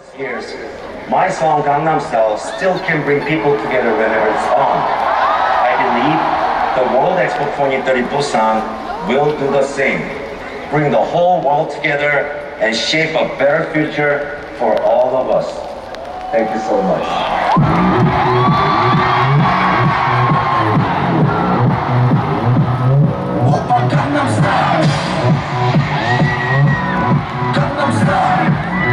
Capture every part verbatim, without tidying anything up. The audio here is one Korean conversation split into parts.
Years, my song Gangnam Style still can bring people together whenever it's on. I believe the World Expo twenty thirty Busan will do the same. Bring the whole world together and shape a better future for all of us. Thank you so much. Gangnam Style. Gangnam Style.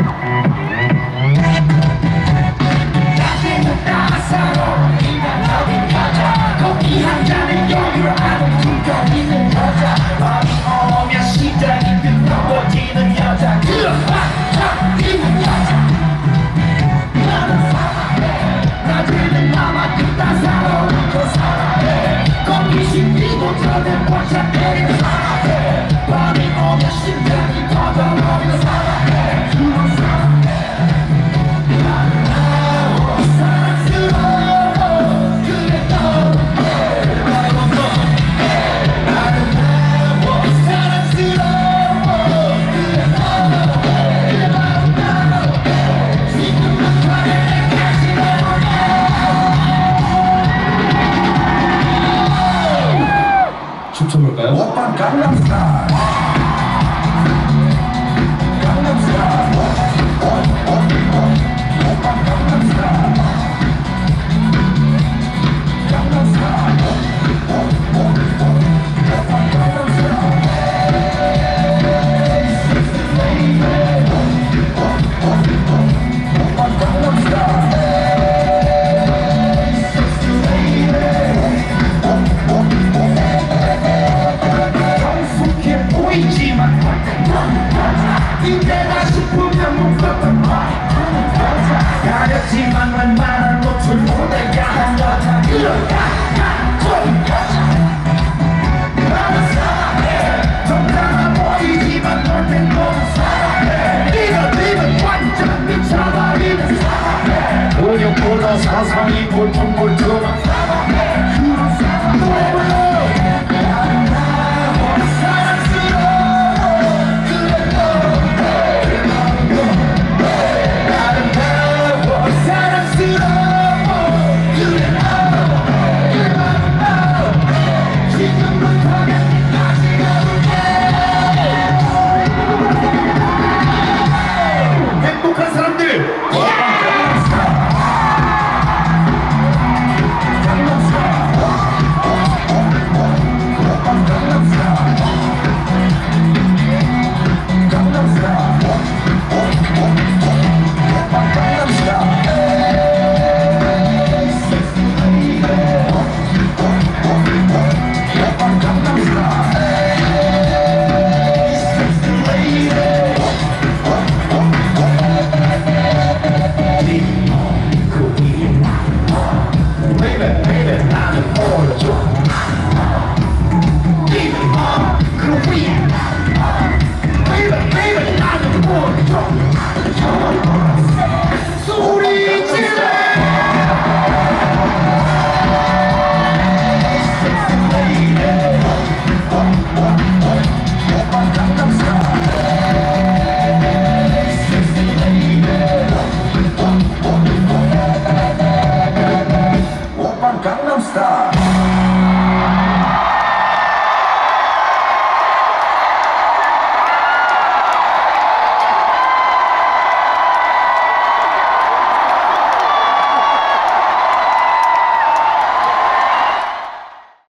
나는 따사로운 인간적인 여자. 커피 한 잔을 여유로 아는 두꺼 있는 여자. 밤이 오면 심장이 뜨거워지는 여자. 그 반짝 있는 여자. 나는 사랑해. 나중에는 나만 그 따사로운 그 사랑해. 커피 식히고 저는 반짝거리는 사랑해. 밤이 오면 심장이 터져버리는 사랑해. 그런 사랑해. 나는 나와 사랑스러워. 그래 너무해. 나는 너무해. 나는 나와 사랑스러워. 그래 너무해. 나는 나무해. 지금 너의 내까지 내보내. 춤춰볼까요? 오빤 강남스타일. 강남스타일. 오빤 강남스타일. 강남스타일. 오빤 이때다 싶으면 묶었던 말이 가렸지만 웬만한 노출 못해 야한 여자 그런 약간적인 여자 나는 사랑해 정당한 보이지만 너는 너무 사랑해 네가 네가 완전 미쳐버리는 사랑해 의욕보다 사상이 볼품볼품한